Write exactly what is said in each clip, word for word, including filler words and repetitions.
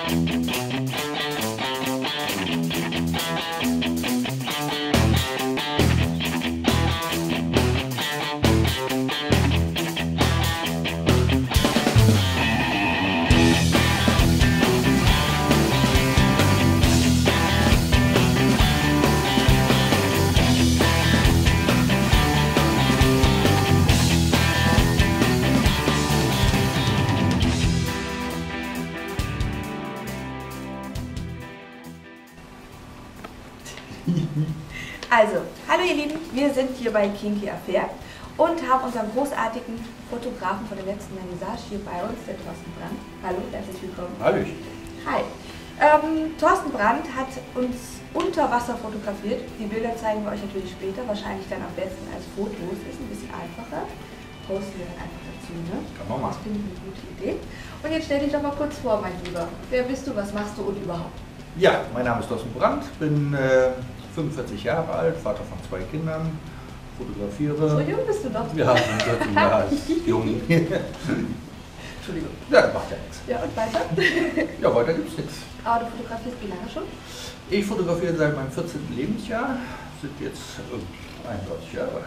Also, hallo ihr Lieben, wir sind hier bei Kinky Affair und haben unseren großartigen Fotografen von der letzten Vernissage hier bei uns, der Thorsten Brandt. Hallo, herzlich willkommen. Hallo. Hi. Ähm, Thorsten Brandt hat uns unter Wasser fotografiert. Die Bilder zeigen wir euch natürlich später, wahrscheinlich dann am besten als Fotos. Ist ein bisschen einfacher. Posten wir dann einfach dazu, ne? Kann man machen. Das finde ich eine gute Idee. Und jetzt stell dich doch mal kurz vor, mein Lieber. Wer bist du, was machst du und überhaupt? Ja, mein Name ist Thorsten Brandt, bin äh, fünfundvierzig Jahre alt, Vater von zwei Kindern, fotografiere. So jung bist du doch. Ja, fünfundvierzig Jahre ist jung. Entschuldigung. Ja, das macht ja nichts. Ja, und weiter? Ja, weiter gibt's nichts. Aber du fotografierst wie lange schon? Ich fotografiere seit meinem vierzehnten Lebensjahr, sind jetzt äh, einunddreißig Jahre.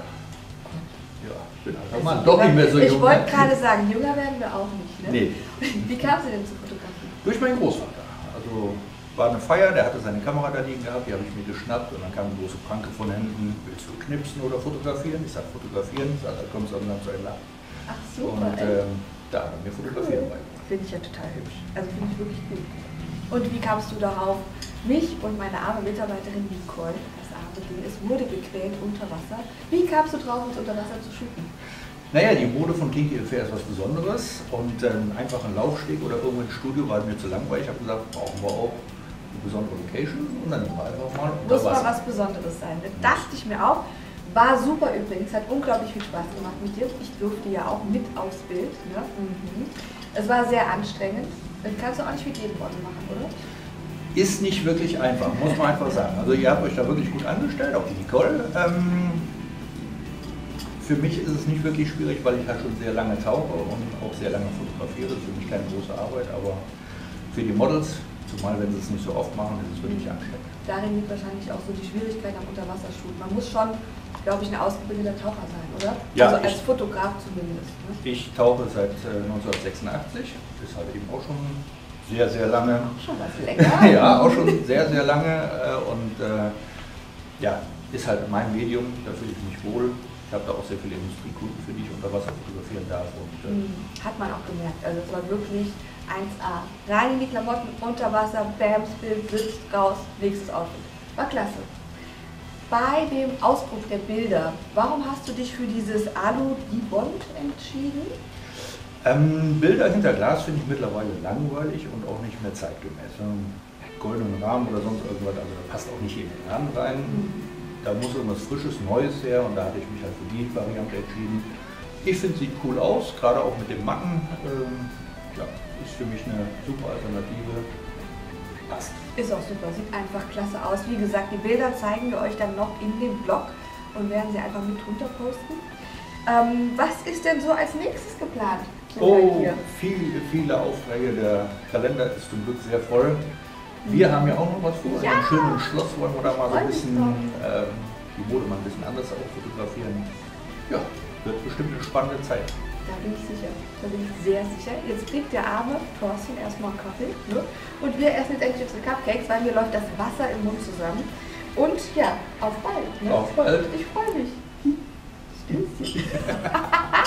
Ja, ich bin alter Mann, doch nicht mehr so jung. Ich wollte gerade sagen, jünger werden wir auch nicht, ne? Nee. Wie kamst du denn zu fotografieren? Durch meinen Großvater. Also war eine Feier, der hatte seine Kamera da liegen gehabt, die habe ich mir geschnappt und dann kam eine große Pranke von hinten, willst du knipsen oder fotografieren? Ich sage fotografieren, ich sage, da kommst du dann zu einem Lachen. Ach super, Und ähm, da haben wir fotografieren cool. beigebracht. Finde ich ja total hübsch. Also finde ich wirklich gut. Und wie kamst du darauf, mich und meine arme Mitarbeiterin Nicole, das arme Ding, es wurde gequält unter Wasser. Wie kamst du drauf, uns unter Wasser zu shooten? Naja, die Mode von Kinky Affair ist was Besonderes und ähm, einfach ein Laufsteg oder irgendwo ein Studio war mir zu langweilig. Ich habe gesagt, brauchen wir auch eine besondere Location und dann sind wir einfach mal unter Muss mal Wasser. was Besonderes sein. Das dachte ich mir auch. War super übrigens, hat unglaublich viel Spaß gemacht mit dir. Ich durfte ja auch mit aufs Bild. Ne? Mhm. Es war sehr anstrengend. Das kannst du auch nicht mit jedem Model machen, oder? Ist nicht wirklich einfach, muss man einfach sagen. Also ihr habt euch da wirklich gut angestellt, auch die Nicole. Ähm, für mich ist es nicht wirklich schwierig, weil ich halt schon sehr lange tauche und auch sehr lange fotografiere. Das ist für mich keine große Arbeit, aber für die Models, zumal wenn sie es nicht so oft machen, ist es wirklich anstrengend. Darin liegt wahrscheinlich auch so die Schwierigkeit am Unterwassershoot. Man muss schon, glaube ich, ein ausgebildeter Taucher sein, oder? Ja, also als ich, Fotograf zumindest. Ne? Ich tauche seit äh, neunzehnhundertsechsundachtzig, das ist halt eben auch schon sehr, sehr lange. Schon was länger. Ja, auch schon sehr, sehr lange äh, und äh, ja, ist halt mein Medium, da fühle ich mich wohl. Ich habe da auch sehr viele Industriekunden, für die ich unter Wasser fotografieren darf. Und, äh, hat man auch gemerkt, also es war wirklich eins A. Rein in die Klamotten, unter Wasser, Bams, Bild, sitzt, raus, nächstes Outfit. War klasse. Bei dem Ausdruck der Bilder, warum hast du dich für dieses Alu-Dibond entschieden? Ähm, Bilder hinter Glas finde ich mittlerweile langweilig und auch nicht mehr zeitgemäß. Ähm, goldenen Rahmen oder sonst irgendwas, also da passt auch nicht jeden Rahmen rein. Mhm. Da muss irgendwas Frisches, Neues her und da hatte ich mich halt für die Variante entschieden. Ich finde, sieht cool aus, gerade auch mit dem Matten. Ähm, ja, ist für mich eine super Alternative. Passt. Ist auch super, sieht einfach klasse aus. Wie gesagt, die Bilder zeigen wir euch dann noch in dem Blog und werden sie einfach mit runter posten. Ähm, was ist denn so als nächstes geplant? Oh, viele, viele Aufträge. Der Kalender ist zum Glück sehr voll. Wir haben ja auch noch was vor. Ja. Im schönen Schloss wollen wir da mal so ein bisschen äh, die Mode mal ein bisschen anders auch fotografieren. Ja, wird bestimmt eine spannende Zeit. Da bin ich sicher. Da bin ich sehr sicher. Jetzt kriegt der arme Thorsten erstmal einen Kaffee. Ne? Und wir essen jetzt endlich unsere Cupcakes, weil mir läuft das Wasser im Mund zusammen. Und ja, auf bald. Ne? Auf bald. Ich freue mich. Stößchen.